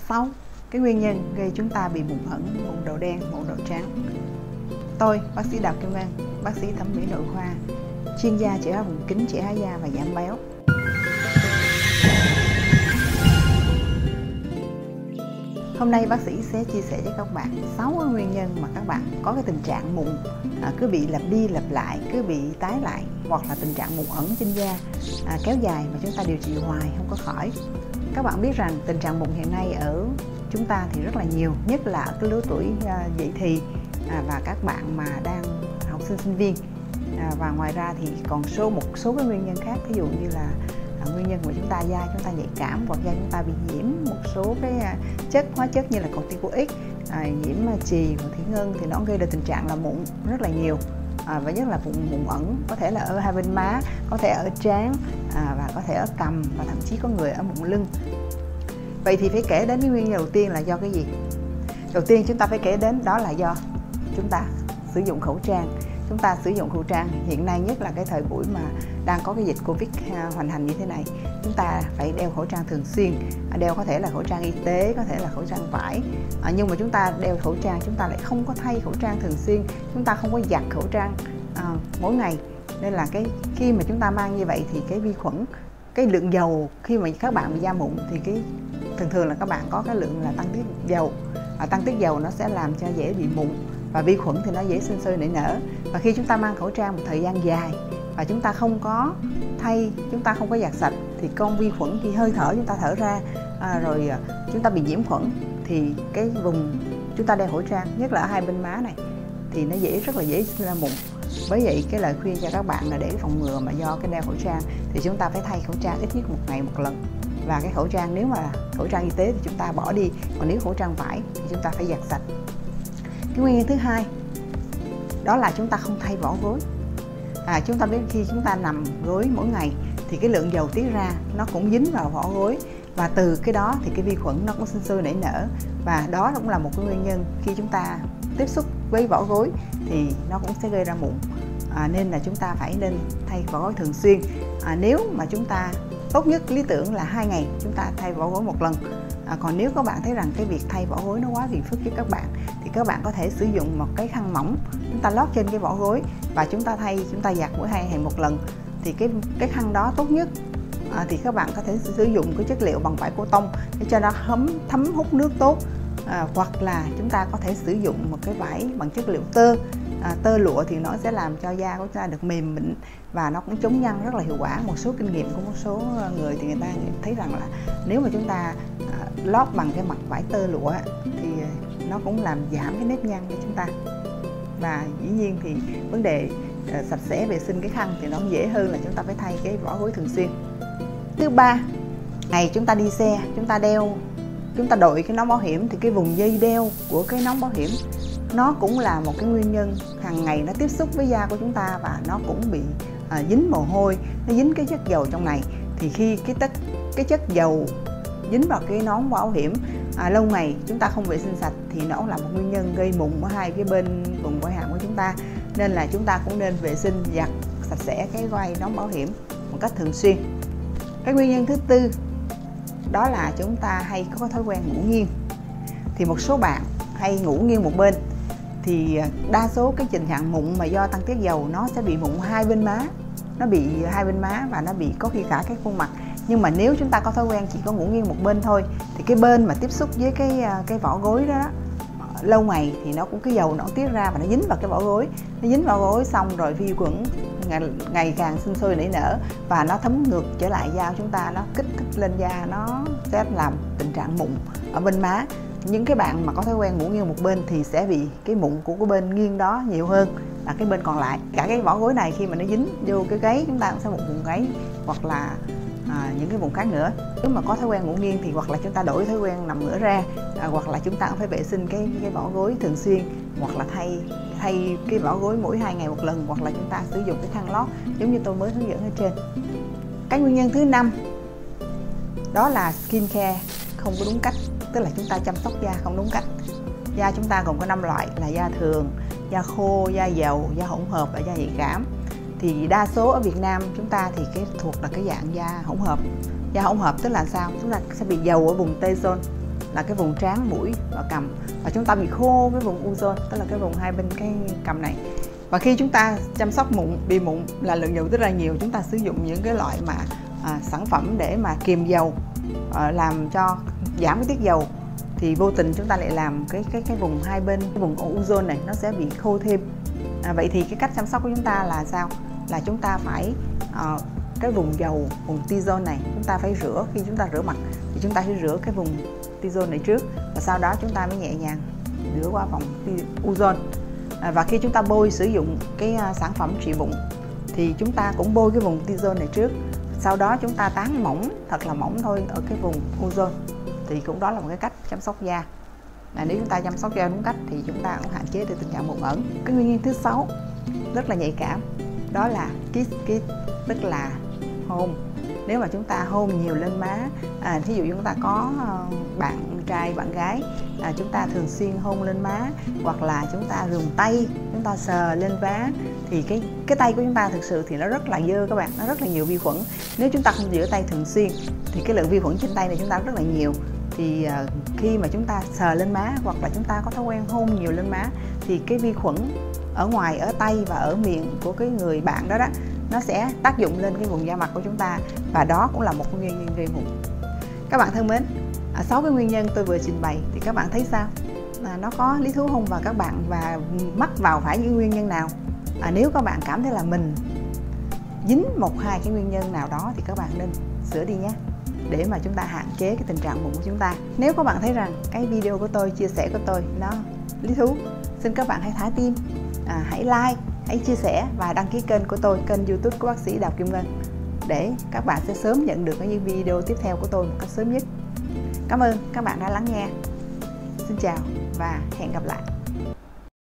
6. Cái nguyên nhân gây chúng ta bị mụn ẩn, mụn đầu đen, mụn đầu trắng. Tôi, bác sĩ Đào Kim An, bác sĩ thẩm mỹ nội khoa, chuyên gia chữa hóa vùng kính, chữa hóa da và giảm béo. Hôm nay bác sĩ sẽ chia sẻ với các bạn 6 nguyên nhân mà các bạn có cái tình trạng mụn cứ bị lặp đi lặp lại, cứ bị tái lại, hoặc là tình trạng mụn ẩn trên da kéo dài mà chúng ta điều trị hoài không có khỏi. Các bạn biết rằng tình trạng mụn hiện nay ở chúng ta thì rất là nhiều, nhất là ở cái lứa tuổi dậy thì và các bạn mà đang học sinh sinh viên, và ngoài ra thì còn một số cái nguyên nhân khác, ví dụ như là nguyên nhân của da chúng ta nhạy cảm, hoặc da chúng ta bị nhiễm một số cái hóa chất như là corticoid, nhiễm chì và thủy ngân, thì nó gây ra tình trạng là mụn rất là nhiều, và nhất là mụn ẩn, có thể là ở hai bên má, có thể ở trán, và có thể ở cằm, và thậm chí có người ở mụn lưng. Vậy thì phải kể đến cái nguyên nhân đầu tiên là do cái gì? Đầu tiên chúng ta phải kể đến đó là do chúng ta sử dụng khẩu trang. Chúng ta sử dụng khẩu trang hiện nay, nhất là cái thời buổi mà đang có cái dịch Covid hoành hành như thế này, chúng ta phải đeo khẩu trang thường xuyên. Đeo có thể là khẩu trang y tế, có thể là khẩu trang vải, nhưng mà chúng ta đeo khẩu trang, chúng ta lại không có thay khẩu trang thường xuyên, chúng ta không có giặt khẩu trang mỗi ngày. Nên là khi mà chúng ta mang như vậy thì cái vi khuẩn, cái lượng dầu, khi mà các bạn bị da mụn thì thường là các bạn có cái lượng là tăng tiết dầu. Tăng tiết dầu nó sẽ làm cho dễ bị mụn, và vi khuẩn thì nó dễ sinh sôi nảy nở. Và khi chúng ta mang khẩu trang một thời gian dài và chúng ta không có thay, chúng ta không có giặt sạch, thì con vi khuẩn khi hơi thở chúng ta thở ra, rồi chúng ta bị nhiễm khuẩn, thì cái vùng chúng ta đeo khẩu trang, nhất là ở hai bên má này, thì nó rất là dễ sinh ra mụn. Bởi vậy cái lời khuyên cho các bạn là để phòng ngừa mà do cái đeo khẩu trang thì chúng ta phải thay khẩu trang ít nhất một ngày một lần. Và cái khẩu trang, nếu mà khẩu trang y tế thì chúng ta bỏ đi, còn nếu khẩu trang vải thì chúng ta phải giặt sạch. Cái nguyên nhân thứ hai đó là chúng ta không thay vỏ gối. Chúng ta biết khi chúng ta nằm gối mỗi ngày thì cái lượng dầu tiết ra nó cũng dính vào vỏ gối, và từ cái đó thì cái vi khuẩn nó cũng sinh sôi nảy nở, và đó cũng là một cái nguyên nhân khi chúng ta tiếp xúc với vỏ gối thì nó cũng sẽ gây ra mụn. Nên là chúng ta phải nên thay vỏ gối thường xuyên. Nếu mà chúng ta tốt nhất, lý tưởng là 2 ngày chúng ta thay vỏ gối một lần. Còn nếu các bạn thấy rằng cái việc thay vỏ gối nó quá phiền phức với các bạn thì các bạn có thể sử dụng một cái khăn mỏng, chúng ta lót trên cái vỏ gối và chúng ta giặt mỗi 2 ngày một lần. Thì cái khăn đó tốt nhất thì các bạn có thể sử dụng cái chất liệu bằng vải cô tông để cho nó thấm hút nước tốt, hoặc là chúng ta có thể sử dụng một cái vải bằng chất liệu tơ lụa, thì nó sẽ làm cho da của chúng ta được mềm mịn và nó cũng chống nhăn rất là hiệu quả. Một số kinh nghiệm của một số người thì người ta thấy rằng là nếu mà chúng ta lót bằng cái mặt vải tơ lụa thì nó cũng làm giảm cái nếp nhăn cho chúng ta. Và dĩ nhiên thì vấn đề sạch sẽ vệ sinh cái khăn thì nó dễ hơn là chúng ta phải thay cái vỏ gối thường xuyên. Thứ ba, ngày chúng ta đi xe, chúng ta đội cái nón bảo hiểm, thì cái vùng dây đeo của cái nón bảo hiểm nó cũng là một cái nguyên nhân. Hàng ngày nó tiếp xúc với da của chúng ta và nó cũng bị dính mồ hôi, nó dính cái chất dầu trong này. Thì khi cái chất dầu dính vào cái nón bảo hiểm lâu ngày chúng ta không vệ sinh sạch thì nó cũng là một nguyên nhân gây mụn ở hai cái bên vùng quai hàm của chúng ta. Nên là chúng ta cũng nên vệ sinh, giặt sạch sẽ cái vai nón bảo hiểm một cách thường xuyên. Cái nguyên nhân thứ tư đó là chúng ta hay có thói quen ngủ nghiêng. Thì một số bạn hay ngủ nghiêng một bên thì đa số cái tình trạng mụn mà do tăng tiết dầu nó sẽ bị mụn hai bên má, và nó bị có khi cả cái khuôn mặt. Nhưng mà nếu chúng ta có thói quen chỉ có ngủ nghiêng một bên thôi thì cái bên mà tiếp xúc với cái vỏ gối đó lâu ngày thì nó cũng cái dầu nó tiết ra và nó dính vào cái vỏ gối. Nó dính vào gối xong rồi vi khuẩn ngày càng sinh sôi nảy nở và nó thấm ngược trở lại da của chúng ta, nó kích thích lên da, nó sẽ làm tình trạng mụn ở bên má. Những cái bạn mà có thói quen ngủ nghiêng một bên thì sẽ bị cái mụn của cái bên nghiêng đó nhiều hơn là cái bên còn lại. Cả cái vỏ gối này khi mà nó dính vô cái gáy chúng ta cũng sẽ một vùng gáy, hoặc là những cái vùng khác nữa. Nếu mà có thói quen ngủ nghiêng thì hoặc là chúng ta đổi thói quen nằm ngửa ra, hoặc là chúng ta cũng phải vệ sinh cái vỏ gối thường xuyên, hoặc là thay cái vỏ gối mỗi 2 ngày một lần, hoặc là chúng ta sử dụng cái khăn lót giống như tôi mới hướng dẫn ở trên. Cái nguyên nhân thứ 5 đó là skin care không có đúng cách, tức là chúng ta chăm sóc da không đúng cách. Da chúng ta gồm có 5 loại là da thường, da khô, da dầu, da hỗn hợp và da nhạy cảm. Thì đa số ở Việt Nam chúng ta thì thuộc là cái dạng da hỗn hợp. Da hỗn hợp tức là sao? Chúng ta sẽ bị dầu ở vùng T-zone, là cái vùng trán, mũi và cằm, và chúng ta bị khô cái vùng U-zone, tức là cái vùng hai bên cái cằm này. Và khi chúng ta chăm sóc mụn, bị mụn là lượng dầu rất là nhiều, chúng ta sử dụng những cái loại mà sản phẩm để mà kiềm dầu, làm cho giảm cái tiết dầu, thì vô tình chúng ta lại làm cái vùng hai bên, cái vùng U-zone này nó sẽ bị khô thêm. Vậy thì cái cách chăm sóc của chúng ta là sao? Là chúng ta phải cái vùng dầu, vùng T-zone này chúng ta phải rửa. Khi chúng ta rửa mặt thì chúng ta sẽ rửa cái vùng T-zone này trước, và sau đó chúng ta mới nhẹ nhàng rửa qua vòng U-zone. Và khi chúng ta bôi sử dụng cái sản phẩm trị mụn thì chúng ta cũng bôi cái vùng T-zone này trước, sau đó chúng ta tán mỏng, thật là mỏng thôi ở cái vùng U-zone, thì cũng đó là một cái cách chăm sóc da. Nếu chúng ta chăm sóc da đúng cách thì chúng ta cũng hạn chế được tình trạng mụn ẩn. Cái nguyên nhân thứ 6 rất là nhạy cảm, đó là kiss, tức là hôn. Nếu mà chúng ta hôn nhiều lên má, thí dụ chúng ta có bạn trai, bạn gái, chúng ta thường xuyên hôn lên má, hoặc là chúng ta dùng tay, chúng ta sờ lên vá, thì cái tay của chúng ta thực sự thì nó rất là dơ các bạn, nó rất là nhiều vi khuẩn. Nếu chúng ta không rửa tay thường xuyên thì cái lượng vi khuẩn trên tay này chúng ta rất là nhiều. Thì khi mà chúng ta sờ lên má, hoặc là chúng ta có thói quen hôn nhiều lên má, thì cái vi khuẩn ở ngoài, ở tay và ở miệng của cái người bạn đó nó sẽ tác dụng lên cái vùng da mặt của chúng ta, và đó cũng là một nguyên nhân gây mụn. Các bạn thân mến, 6 cái nguyên nhân tôi vừa trình bày thì các bạn thấy sao? Nó có lý thú không, và các bạn mắc vào phải những nguyên nhân nào? Nếu các bạn cảm thấy là mình dính một hai cái nguyên nhân nào đó thì các bạn nên sửa đi nhé, để mà chúng ta hạn chế cái tình trạng mụn của chúng ta. Nếu các bạn thấy rằng cái video của tôi, chia sẻ của tôi nó lý thú, xin các bạn hãy thả tim, hãy like, hãy chia sẻ và đăng ký kênh của tôi, kênh YouTube của bác sĩ Đào Kim Ngân, để các bạn sẽ sớm nhận được những video tiếp theo của tôi một cách sớm nhất. Cảm ơn các bạn đã lắng nghe. Xin chào và hẹn gặp lại.